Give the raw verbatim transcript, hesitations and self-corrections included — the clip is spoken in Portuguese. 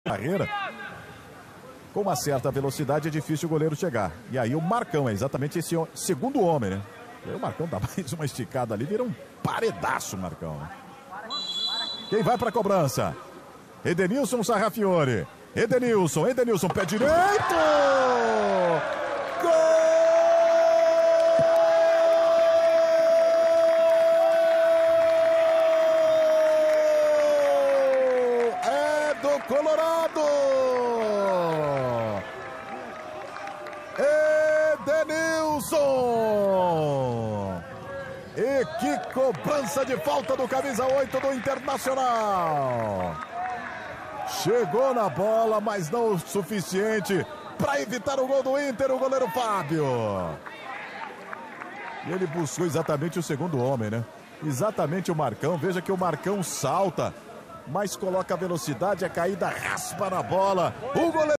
carreira, com uma certa velocidade é difícil o goleiro chegar. E aí o Marcão é exatamente esse segundo homem, né? E aí o Marcão dá mais uma esticada ali, vira um paredaço, Marcão. Né? Quem vai para a cobrança? Edenilson Sarrafiore. Edenilson, Edenilson, pé direito! Gol! Do Colorado! Edenilson! E que cobrança de falta do camisa oito do Internacional! Chegou na bola, mas não o suficiente para evitar o gol do Inter, o goleiro Fábio. E ele buscou exatamente o segundo homem, né? Exatamente o Marcão. Veja que o Marcão salta, mas coloca a velocidade, a caída raspa na bola. O goleiro